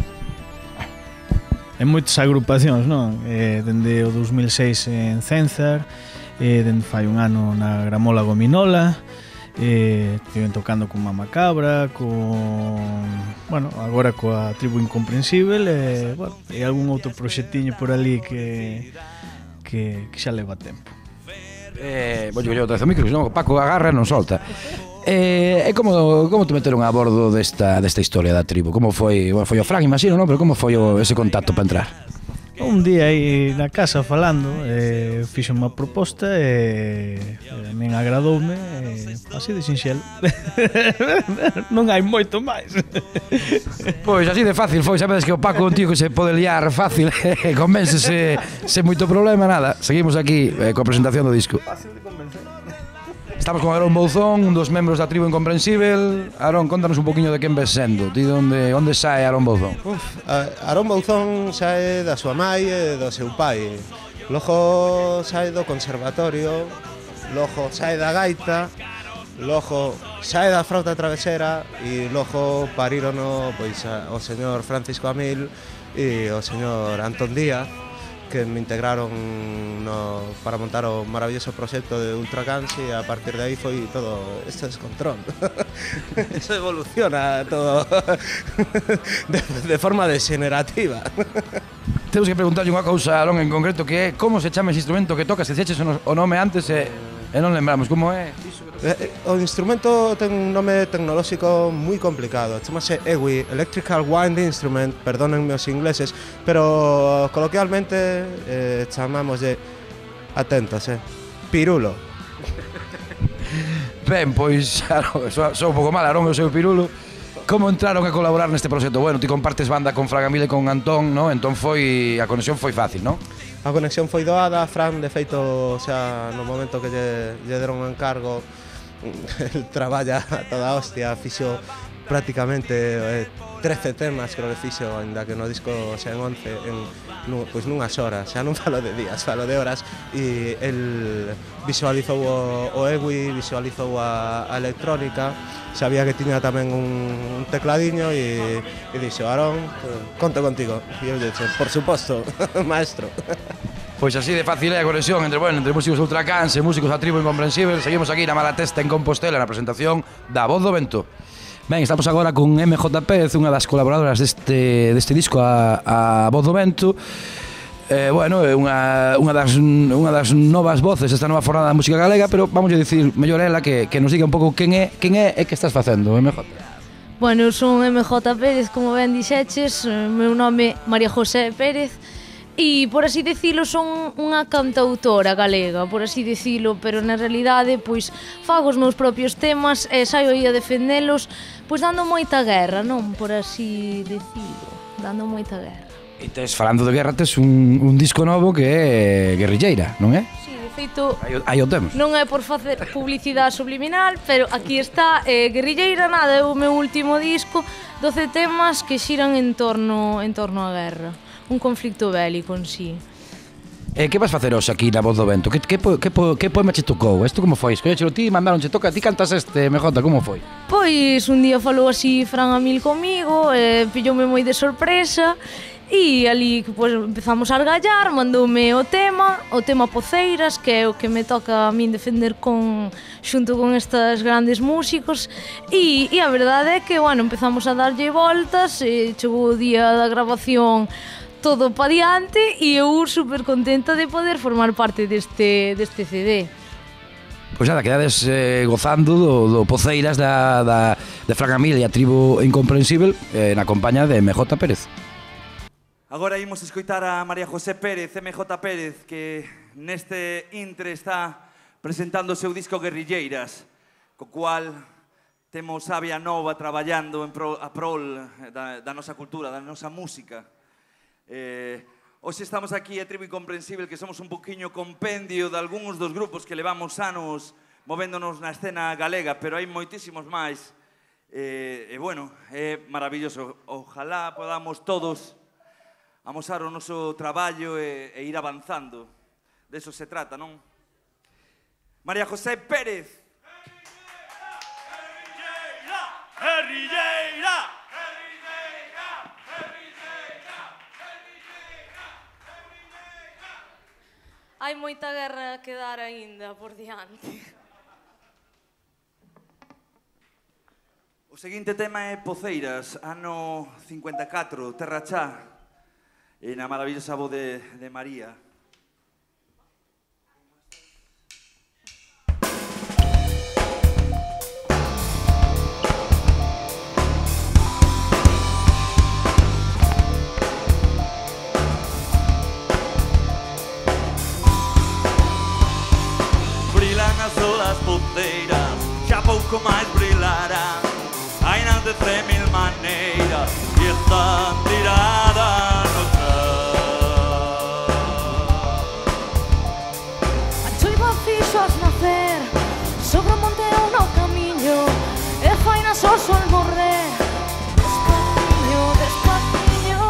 moitas agrupacións, non? Dende o 2006 en Cénzar, dende fai un ano na Gramola Gominola, estiven tocando con Mama Cabra, bueno, agora coa Tribu Incomprensível e algún outro proxectiño por ali que xa leva tempo. Vou outra vez o micro, senón o Paco agarra e non solta. E como te meteron a bordo desta historia da tribu? Como foi? Foi o Fran, imagino, non? Pero como foi ese contacto para entrar? Un día aí na casa falando, fixo unha proposta e men agradoume, así de sinxelo. Non hai moito máis. Pois así de fácil foi, sabedes que o Paco é un tío que se pode liar fácil, convéncese sen moito problema, nada. Seguimos aquí coa presentación do disco. Fácil de convencer. Estamos con Aarón Bouzón, un dos membros da tribu Incomprensível. Aarón, contanos un poquinho de quen ves sendo. Ti onde sae Aarón Bouzón? Aarón Bouzón sae da súa mai e do seu pai. Logo sae do conservatorio, logo sae da gaita, logo sae da frauta travesera e logo parírono pois o señor Francisco Amil e o señor Antón Díaz, que me integraron para montar o maravilloso proxecto de Ultracans, e a partir de aí foi todo este descontrol. Eso evoluciona todo de forma degenerativa. Temos que preguntarlle unha cousa, Alón, en concreto, que é como se chama ese instrumento que tocas, se dixeches o nome antes e non lembramos, como é? O instrumento ten un nome tecnolóxico moi complicado, chamase EWI, Electrical Wind Instrument, perdónenme os ingleses, pero coloquialmente chamamos de, atentos, pirulo. Ben, pois, claro, sou un pouco mal, Arón, o seu pirulo. Como entraron a colaborar neste proxecto? Bueno, ti compartes banda con Fran Amil e con Antón, non? Entón a conexión foi fácil, non? A conexión foi doada, Fran, de feito, xa no momento que lle deron o encargo, el traballa a toda hostia, fixo prácticamente 13 temas, creo que fixo, ainda que no disco xa en 11, pois nunhas horas, xa non falo de días, falo de horas, e el visualizou o EWI, visualizou a electrónica, sabía que tiña tamén un tecladiño e dixo, Arón, conto contigo. E eu dixo, por suposto, maestro. Pois así de fácil é a conexión entre músicos Ultracans e músicos da Tribu Incomprensible. Seguimos aquí na Malatesta en Compostela na presentación da Voz do Vento. Ben, estamos agora con MJ Pérez, unha das colaboradoras deste disco a Voz do Vento. Bueno, é unha das novas voces desta nova fornada da música galega, pero vamos a dicir mellor ela que nos diga un pouco quen é e que estás facendo, MJ. Bueno, eu son MJ Pérez, como ben dixeches, meu nome é María José Pérez, e, por así dicilo, son unha cantautora galega, por así dicilo, pero na realidade, pois, fago os meus propios temas e saio aí a defendelos, pois, dando moita guerra, non? Por así dicilo, dando moita guerra. E tes, falando de guerra, tes un disco novo que é guerrilleira, non é? Sí, de feito, aí o temos. Non é por facer publicidade subliminal, pero aquí está, guerrilleira, nada, é o meu último disco, 12 temas que xiran en torno á guerra. Un conflicto bélico en sí. Que vas facer hoxe aquí na Voz do Vento? Que poema che tocou? Isto como foi? Escolléchelo ti, mandaronche toca, ti cantas este, MJ, como foi? Pois un día falou así Fran Amil comigo, pilloume moi de sorpresa, e ali pues, empezamos a argallar, mandoume o tema Poceiras, que é o que me toca a min defender xunto con estes grandes músicos, e a verdade é que, bueno, empezamos a darlle voltas, chegou o día da grabación todo pa diante e eu super contenta de poder formar parte deste CD. Pois nada, quedades gozando do Poceiras de Fran Amil e a Tribu Incomprensible na compañía de MJ Pérez. Agora imos escoitar a María José Pérez, MJ Pérez, que neste intre está presentando o seu disco Guerrilleiras, co cual temos a Vía Nova traballando a prol da nosa cultura, da nosa música. Hoxe estamos aquí a Tribu Incomprensible, que somos un poquinho compendio de algúns dos grupos que levamos anos movéndonos na escena galega, pero hai moitísimos máis. Bueno, é maravilloso. Ojalá podamos todos amosar o noso traballo e ir avanzando. De eso se trata, non? María José Pérez. Guerrilleira, guerrilleira. Hai moita guerra que dar aínda por diante. O seguinte tema é Poceiras, ano 54, Terra Chá, e na maravillosa voz de María. As poceiras xa pouco máis brilarán, hai nas de 100.000 maneiras e están tiradas no chão. A choiva fixoas nacer sobre o monte ou no camiño e fainas o sol morrer despaciño, despaciño.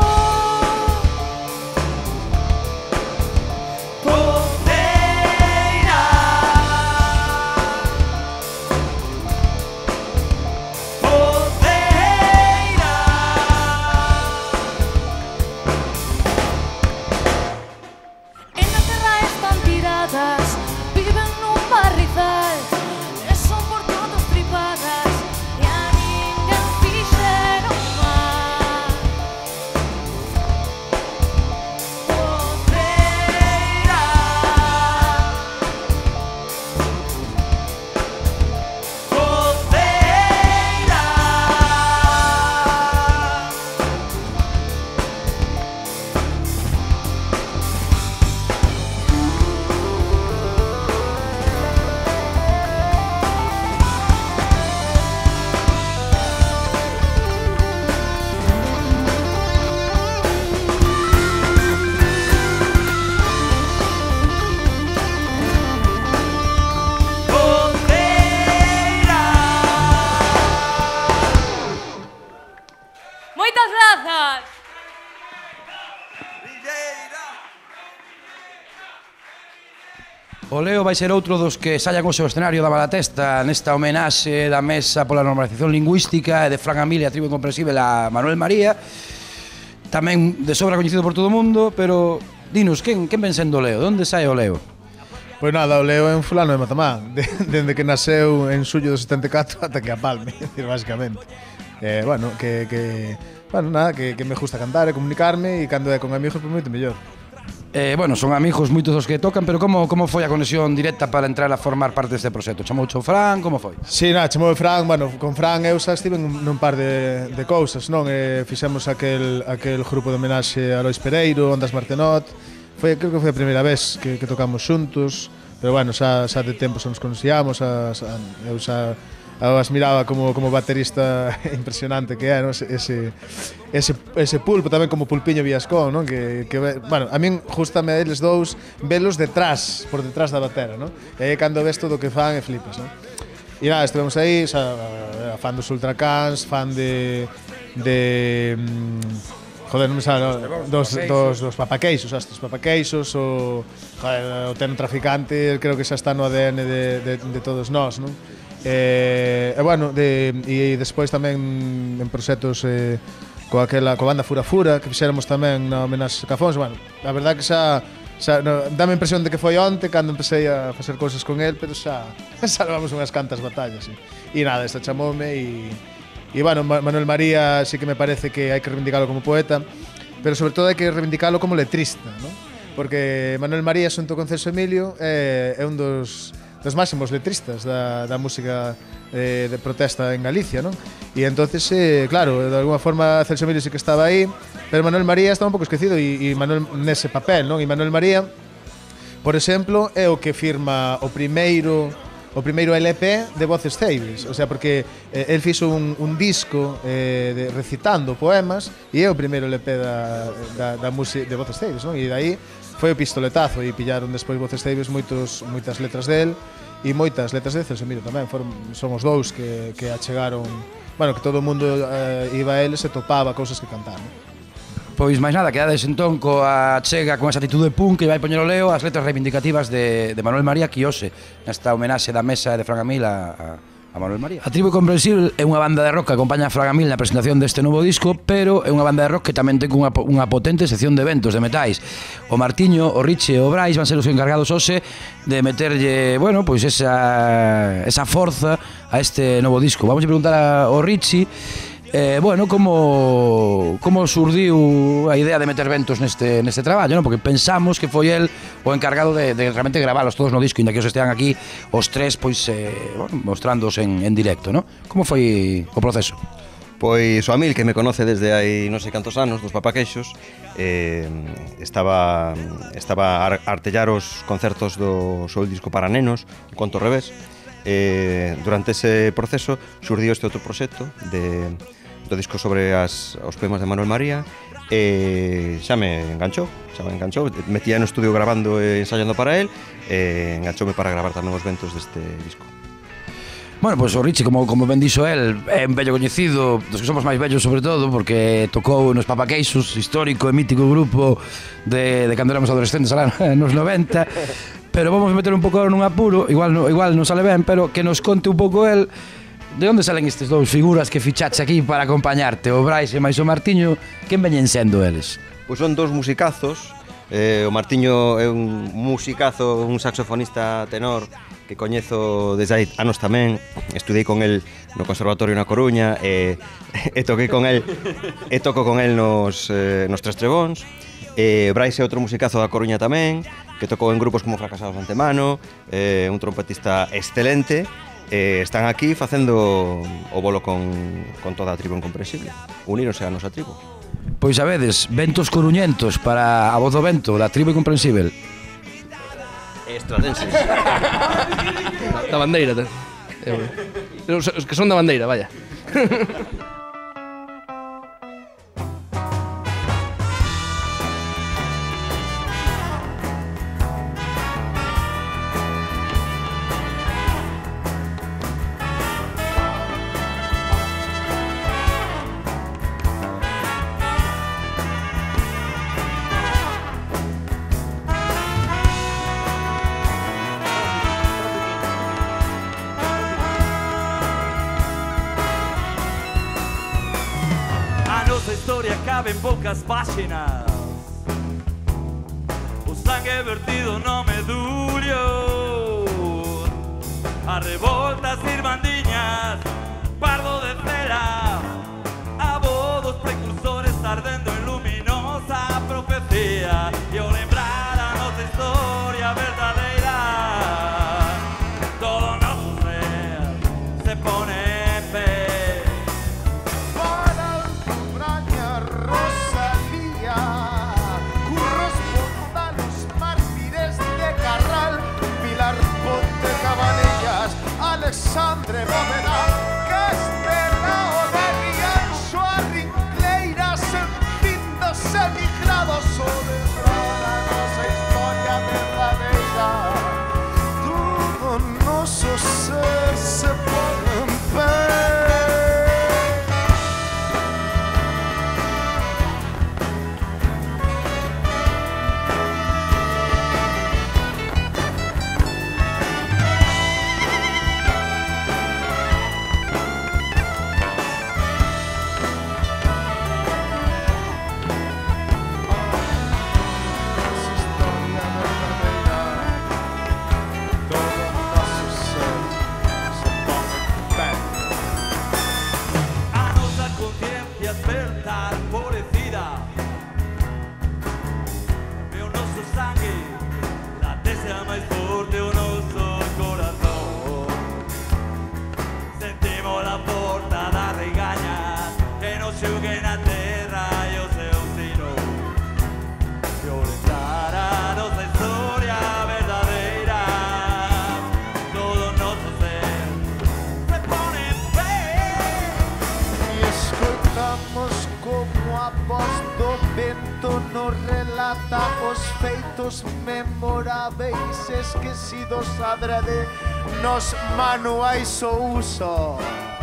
O Leo vai ser outro dos que sallan o seu escenario da Malatesta nesta homenaxe da Mesa pola Normalización Lingüística e de Fran Amil e a Tribu Incomprensible a Manuel María, tamén de sobra coñecido por todo o mundo, pero dinos, quen ven sendo o Leo? De onde sai o Leo? Pois nada, o Leo é un fulano de Matamán, dende que nasceu en xullo do 74 ata que a palme, basicamente. Bueno, bueno, nada, que me gusta cantar e comunicarme, e cando é con amigos, pois moito mellor. Bueno, son amigos moitos dos que tocan, pero como foi a conexión directa para entrar a formar parte deste proxecto? Chamouche o Fran, como foi? Sí, nada, chamou o Fran, bueno, con Fran eu xa estive nun par de cousas, non? Fixemos aquel grupo de homenaxe a Lois Pereiro, Ondas Martenot, creo que foi a primeira vez que tocamos xuntos, pero bueno, xa de tempo xa nos conocíamos, eu xa as miraba como baterista impresionante que é, ¿no? Ese pulpo tamén como Pulpiño Villascón, ¿no? Que bueno, a min justame eles dous velos por detrás da batera, ¿no? E aí cando ves todo o que fan e flipas, ¿no? E nada, estivemos aí, fan dos Ultracans, fan de joder, non me sale, dos papaqueixos, os papaqueixos, o Teno Traficante, creo que xa está no ADN de todos nós, non? Bueno, e despois tamén en proxectos coa banda Fura Fura, que fixéramos tamén na homenaxe a Cafóns. Bueno, a verdad que xa dame a impresión de que foi onte cando empecé a facer cousas con el, pero xa levamos unhas cantas batallas. E nada, esta chamoume e bueno, Manuel María sí que me parece que hai que reivindicalo como poeta, pero sobre todo hai que reivindicalo como letrista, ¿no? Porque Manuel María, xunto con Celso Emilio, é un dos máximos letristas da música de protesta en Galicia, non? E entonces, claro, de alguna forma Celso Emilio sí que estaba aí, pero Manuel María estaba un pouco esquecido e Manuel nese papel, non? E Manuel María, por exemplo, é o que firma o primeiro LP de Voces Ceibes, o sea, porque el fixo un disco recitando poemas e é o primeiro LP da música de Voces Ceibes, non? E dai foi o pistoletazo e pillaron despois Voces Ceibes moitas letras del e moitas letras de Celso Emilio tamén, son os dous que achegaron, bueno, que todo o mundo iba a eles e topaba cousas que cantar, non? Pois máis nada, quedades entón coa chega con esa actitude punk que vai poñer o Leo as letras reivindicativas de Manuel María Quiose nesta homenaxe da Mesa de Fran Amil a Manuel María. A Tribu Incomprensible é unha banda de rock que acompaña a Fran Amil na presentación deste novo disco, pero é unha banda de rock que tamén ten unha potente sección de eventos de metais. O Martiño, o Riche e o Brais van ser os encargados hoxe de meterlle, bueno, pois esa forza a este novo disco. Vamos a preguntar ao Riche bueno, como surdiu a idea de meter ventos neste traballo, non? Porque pensamos que foi el o encargado de realmente gravalos todos no disco, inda que os estean aquí os tres pois bueno, mostrándoos en directo, non? Como foi o proceso? Pois o Amil, que me conoce desde hai non sei cantos anos, dos Papaqueixos, estaba a artellar os concertos do seu disco para nenos, Conto ao revés. Durante ese proceso surdiu este outro proxecto do disco sobre os poemas de Manuel María e xa me enganchou, metía no estudio grabando e ensayando para él e enganchoume para gravar tamén os ventos deste disco. Bueno, pois o Richie, como ben dixo el, é un vello coñecido, dos que somos máis vellos sobre todo, porque tocou nos Papaqueixos, histórico e mítico grupo de cando éramos adolescentes alá nos 90, pero vamos meter un pouco nun apuro, igual non sale ben, pero que nos conte un pouco el de onde salen estes dous figuras que fichache aquí para acompañarte, o Brais e máis o Martiño, quen veñen sendo eles? Pois son dous musicazos, o Martiño é un musicazo, un saxofonista tenor que coñezo desde hai anos tamén, estudei con el no Conservatorio na Coruña e toquei con el e toco con el nos Tres Trebóns. Brais é outro musicazo da Coruña tamén, que tocou en grupos como Fracasados de Antemano, un trompetista excelente. Están aquí facendo o bolo con toda a Tribu Incomprensible, unírose a nosa tribu. Pois a vedes, ventos coruñentos para a voz do vento da Tribu Incomprensible. Estradenses. Da bandeira, os que son da bandeira, vaya. caben poucas páxinas. O sangue vertido no medurio, as revoltas irmandiñas, pardo de cera, a voz dos precursores ardendo en luminosa profecía. E ao lembrar a nosa historia verdadeira, todo noso ser se pone en pé. Para Alcobraña, Rosalía, Curros, Pontanos, Mártires de Carral, Pilar, Ponte, Cabanillas, Alexandre Bóveda, Castelao de Rianxo, a Rincleiras, en Pindos emigrados, celebrar a nosa historia verdadeira. Todo noso ser se pone en pé. A nosa conciencia despertar enfurecida, e o noso sangue latese a máis forte o noso corazón. Sentimos a porta da regaña que nos xuguen a terra e o seu sino, violentar a nosa historia verdadeira. Todo noso ser se pone en pé. E escoitamos como a voz do vento nos relata os feitos memoráveis esquecidos adrede nos manuais o uso.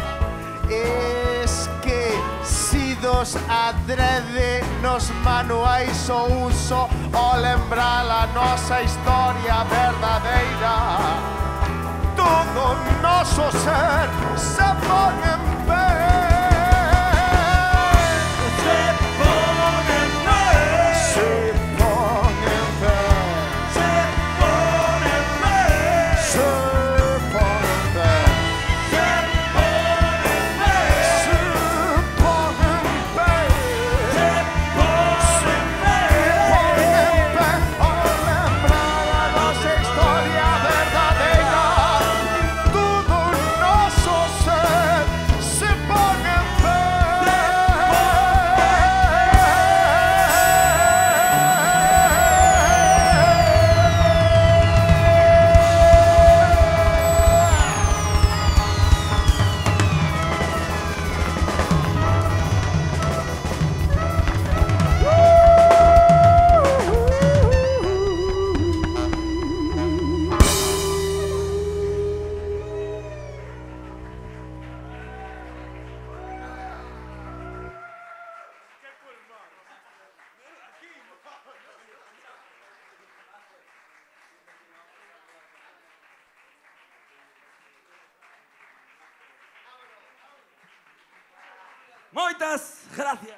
Esquecidos adrede nos manuais o uso, ao lembrar a nosa historia verdadeira. Todo noso ser se pone en pé. Moitas gracias.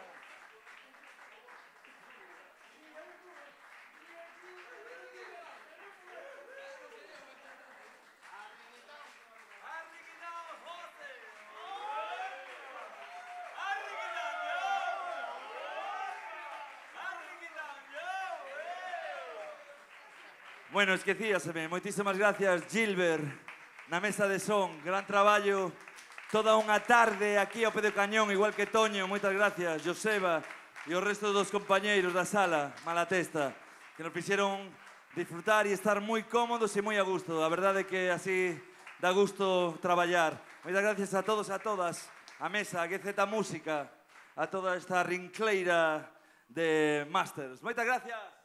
Bueno, esquecíaseme. Moitísimas gracias, Gilbert, na mesa de son. Gran traballo. Toda unha tarde aquí ao pé do cañón, igual que Toño. Moitas gracias, Joseba e o resto dos compañeiros da sala, Malatesta, que nos fixeron disfrutar e estar moi cómodos e moi a gusto. A verdade é que así dá gusto traballar. Moitas gracias a todos e a todas, a mesa, a GZ Música, a toda esta rincleira de Masters. Moitas gracias.